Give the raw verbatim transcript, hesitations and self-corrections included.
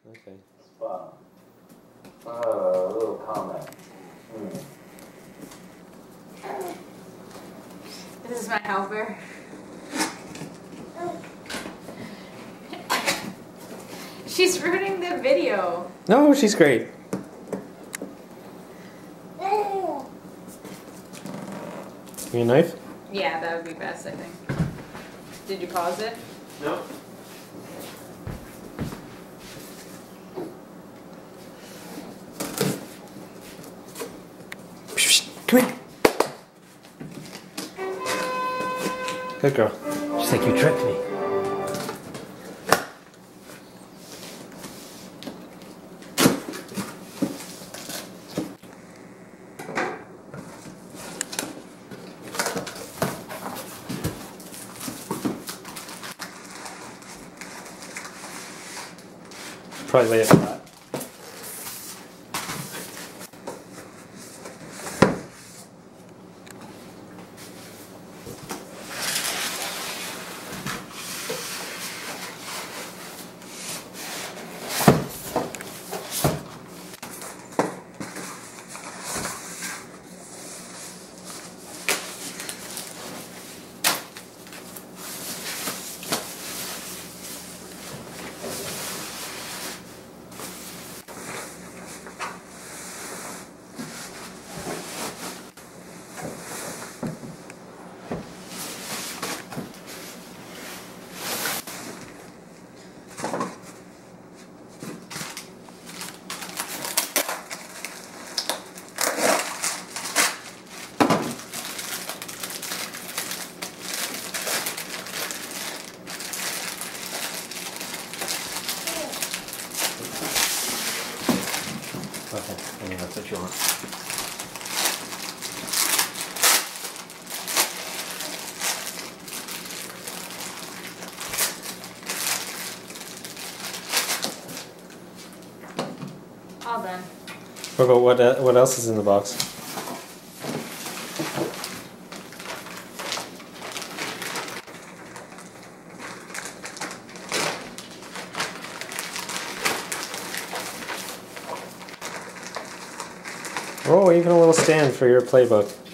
Okay. Spot. Uh, a little comment. Hmm. This is my helper. She's ruining the video. No, she's great. Give me a knife? Yeah, that would be best, I think. Did you pause it? No. Come here. Good girl. She's like, you tricked me. Probably lay it flat. Okay, I mean that's what you want. All done. What about what? Uh, what else is in the box? Oh, even a little stand for your playbook.